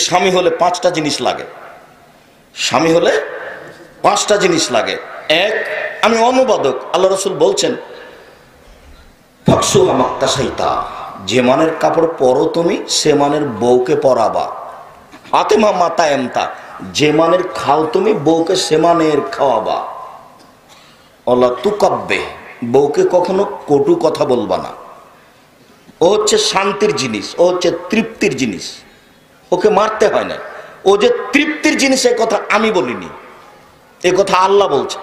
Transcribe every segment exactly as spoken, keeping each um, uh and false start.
স্বামী হলে পাঁচটা জিনিস লাগে। স্বামী হলে পাঁচটা জিনিস লাগে। এক, আমি অনুবাদক, আল্লাহ রাসূল বলছেন ফাকসুহা মাক্তাসাইতা, যে মানের কাপড় পরো তুমি সে মানের বউকে পরাবা। আতেমা মাতা এমতা, যে মানের খাও তুমি বউকে সে মানের খাওয়াবা। অলা তুকাব্বে, বউকে কখনো কটু কথা বলবা না। ও হচ্ছে শান্তির জিনিস, ও হচ্ছে তৃপ্তির জিনিস, ওকে মারতে হয় না। ও যে তৃপ্তির জিনিস এ কথা আমি বলিনি, এ কথা আল্লাহ বলছে।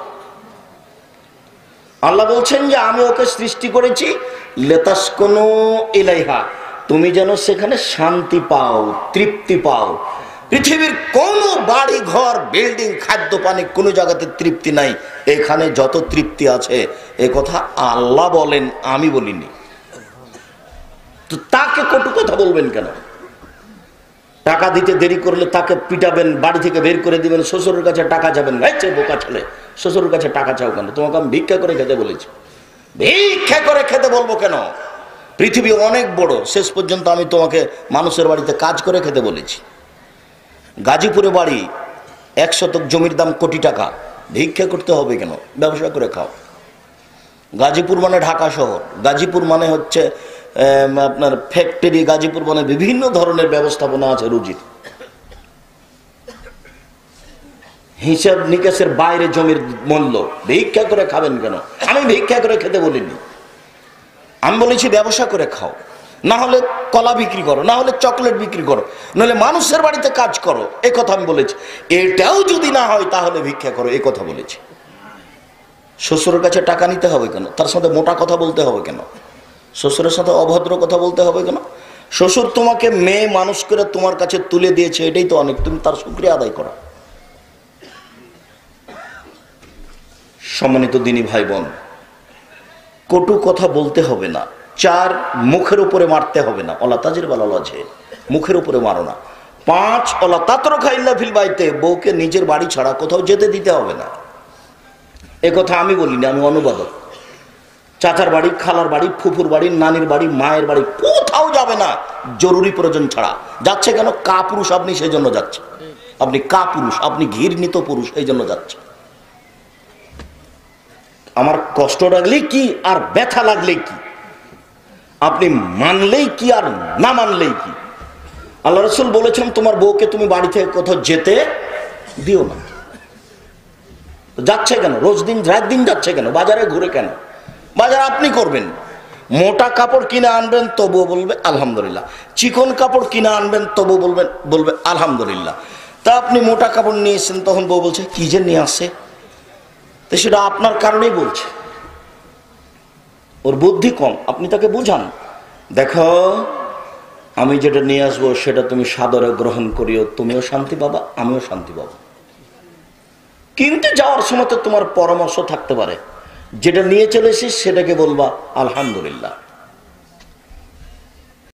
আল্লাহ বলছেন যে আমি ওকে সৃষ্টি করেছি লেতাসকুনু ইলাইহা, তুমি যেন সেখানে শান্তি পাও, তৃপ্তি পাও। পৃথিবীর কোনো বাড়ি ঘর বিল্ডিং খাদ্য পানি কোনো জায়গাতে তৃপ্তি নাই, এখানে যত তৃপ্তি আছে এ কথা আল্লাহ বলেন, আমি বলিনি। তো তাকে কটু কথা বলবেন কেন? টাকা দিতে দেরি করলে তাকে পিটাবেন, বাড়ি থেকে বের করে দিবেন, শ্বশুরের কাছে টাকা যাবেন, গাইছে বোকা ছেলে, শ্বশুরের কাছে টাকা চাও কেন? তোমাকে আমি ভিক্ষা করে খেতে বলেছি। ভিক্ষা করে খেতে বলবো কেন? পৃথিবী অনেক বড়, শেষ পর্যন্ত আমি তোমাকে মানুষের বাড়িতে কাজ করে খেতে বলেছি। গাজীপুরে বাড়ি, এক শতক জমির দাম কোটি টাকা, ভিক্ষা করতে হবে কেন? ব্যবসা করে খাও। গাজীপুর মানে ঢাকা শহর, গাজীপুর মানে হচ্ছে আপনার ফ্যাক্টরি, গাজীপুর মানে বিভিন্ন ধরনের ব্যবস্থাপনা আছে রুজির। হিসাব নিকাশের বাইরে জমির মূল্য, ভিক্ষা করে খাবেন কেন? আমি ভিক্ষা করে খেতে বলিনি, আমি বলেছি ব্যবসা করে খাও, না হলে কলা বিক্রি করো, না হলে চকলেট বিক্রি করো, নাহলে মানুষের বাড়িতে কাজ করো, এ কথা আমি বলেছি। এটাও যদি না হয় তাহলে ভিক্ষা করো, এ কথা বলেছি। শ্বশুরের কাছে টাকা নিতে হবে কেন? তার সাথে মোটা কথা বলতে হবে কেন? শ্বশুরের সাথে অভদ্র কথা বলতে হবে কেন? শ্বশুর তোমাকে মেয়ে মানুষ করে তোমার কাছে তুলে দিয়েছে, এটাই তো অনেক, তুমি তার শুকরিয়া আদায় করো। সম্মানিত দিনী ভাই বোন, কটু কথা বলতে হবে না। চার, মুখের উপরে মারতে হবে না, অলা তাজির বালালাজে, মুখের উপরে মারো না। পাঁচ, অলা তাতরকা ইল্লা ফিল বাইতে, বউকে নিজের বাড়ি ছাড়া কোথাও যেতে দিতে হবে না। এ কথা আমি বলিনি, আমি অনুবাদক। চাচার বাড়ি, খালার বাড়ি, ফুফুর বাড়ি, নানির বাড়ি, মায়ের বাড়ি কোথাও যাবে না জরুরি প্রয়োজন ছাড়া। যাচ্ছে কেন? কা পুরুষ আপনি, সেই জন্য যাচ্ছে। আপনি কা পুরুষ, আপনি ঘৃণিত পুরুষ, এই জন্য যাচ্ছে। আমার কষ্ট লাগলেই কি আর ব্যথা লাগলেই কি, আপনি মানলেই কি আর না মানলেই কি। আল্লাহ রাসূল বলেছেন তোমার বউকে তুমি বাড়ি থেকে কোথাও যেতে দিও না। যাচ্ছে কেন? রোজ দিন রাত দিন যাচ্ছে কেন? বাজারে ঘুরে কেন? বাজার আপনি করবেন। মোটা কাপড় কিনে আনবেন তবুও বলবে আলহামদুলিল্লাহ, চিকন কাপড় কিনে আনবেন তবু বলবেন বলবে আলহামদুলিল্লাহ। তা আপনি মোটা কাপড় নিয়ে এসেছেন, তখন বউ বলছে কি যে নিয়ে আসে, তো সেটা আপনার কারণেই বলছে, ওর বুদ্ধি কম, আপনি তাকে বুঝান, দেখো আমি যেটা নিয়ে আসবো সেটা তুমি সাদরে গ্রহণ করিও, তুমিও শান্তি পাবা, আমিও শান্তি পাবো। কিন্তু যাওয়ার সময় তো তোমার পরামর্শ থাকতে পারে, যেটা নিয়ে চলে এসেছিস সেটাকে বলবা আলহামদুলিল্লাহ।